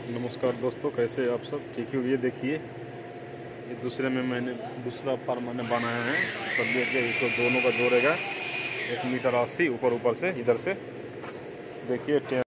नमस्कार दोस्तों, कैसे आप सब? ठीक हो? ये देखिए, ये दूसरे में मैंने दूसरा फार्म मैंने बनाया है। सब देखिए, इसको दोनों का जोड़ेगा 1 मीटर 80 ऊपर से इधर से देखिए।